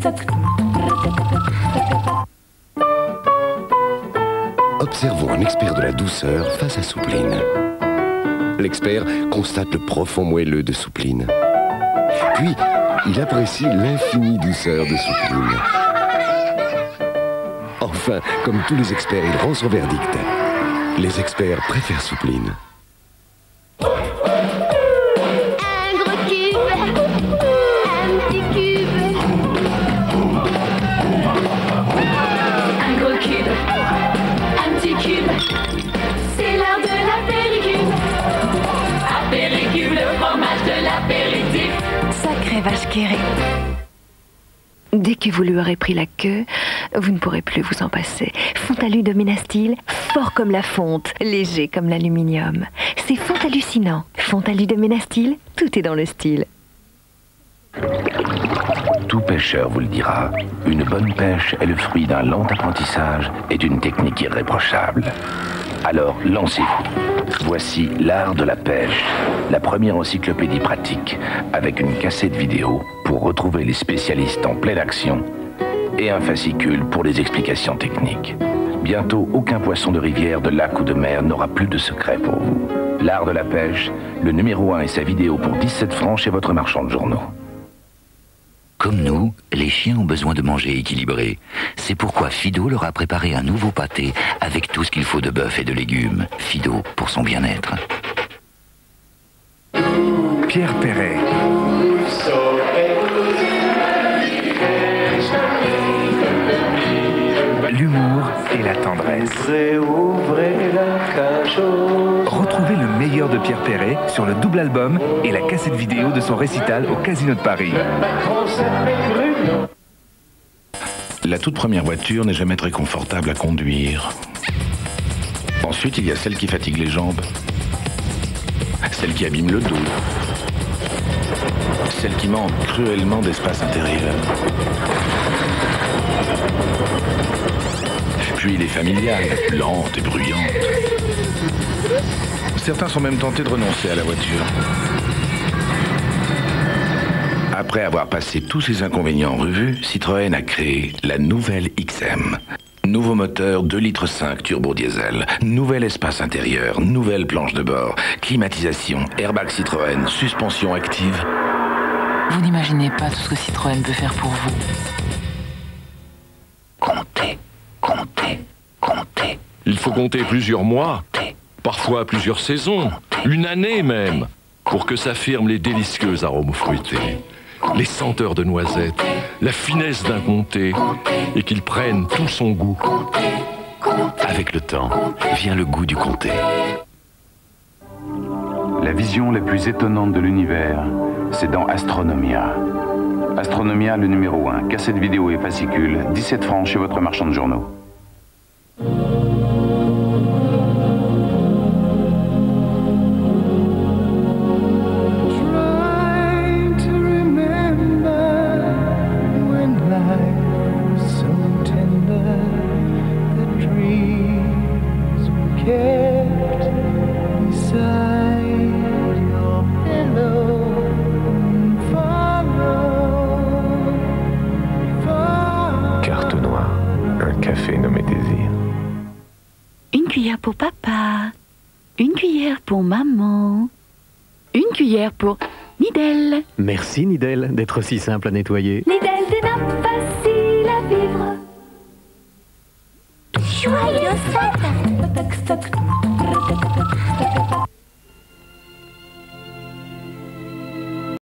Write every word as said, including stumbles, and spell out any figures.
Observons un expert de la douceur face à Soupline. L'expert constate le profond moelleux de Soupline. Puis, il apprécie l'infinie douceur de Soupline. Enfin, comme tous les experts, il rend son verdict. Les experts préfèrent Soupline. Un gros cube, un petit cube. Un gros cube, un petit cube. C'est l'heure de l'apéricube. Apéricube, le fromage de l'apéritif. Sacré vache qui rit. Dès que vous lui aurez pris la queue, vous ne pourrez plus vous en passer. Fontalu de Ménastyle, fort comme la fonte, léger comme l'aluminium. C'est font hallucinant. Fontalu de Ménastyle, tout est dans le style. Tout pêcheur vous le dira, une bonne pêche est le fruit d'un lent apprentissage et d'une technique irréprochable. Alors lancez-vous. Voici l'art de la pêche, la première encyclopédie pratique, avec une cassette vidéo pour retrouver les spécialistes en pleine action et un fascicule pour les explications techniques. Bientôt, aucun poisson de rivière, de lac ou de mer n'aura plus de secret pour vous. L'art de la pêche, le numéro un et sa vidéo pour dix-sept francs chez votre marchand de journaux. Comme nous, les chiens ont besoin de manger équilibré. C'est pourquoi Fido leur a préparé un nouveau pâté avec tout ce qu'il faut de bœuf et de légumes. Fido pour son bien-être. Pierre Perret. L'humour et la tendresse. Retrouvez le meilleur de Pierre Perret sur le double album et la cassette vidéo de son récital au Casino de Paris. La toute première voiture n'est jamais très confortable à conduire. Ensuite, il y a celle qui fatigue les jambes, celle qui abîme le dos, celle qui manque cruellement d'espace intérieur. Puis les familiales, lentes et bruyantes. Certains sont même tentés de renoncer à la voiture. Après avoir passé tous ces inconvénients en revue, Citroën a créé la nouvelle X M. Nouveau moteur deux litres cinq turbo diesel, nouvel espace intérieur, nouvelle planche de bord, climatisation, airbag Citroën, suspension active. Vous n'imaginez pas tout ce que Citroën peut faire pour vous. Comptez, comptez, comptez. Il faut compter plusieurs mois, parfois plusieurs saisons, une année même, pour que s'affirment les délicieux arômes fruités, les senteurs de noisettes, la finesse d'un comté, et qu'ils prennent tout son goût. Avec le temps, vient le goût du comté. La vision la plus étonnante de l'univers, c'est dans Astronomia. Astronomia, le numéro un, cassette vidéo et fascicule, dix-sept francs chez votre marchand de journaux. Carte noire, un café nommé Désir. Une cuillère pour papa, une cuillère pour maman, une cuillère pour Nidel. Merci Nidel d'être si simple à nettoyer. Nidel, des nappes faciles à vivre. Joyeux fête.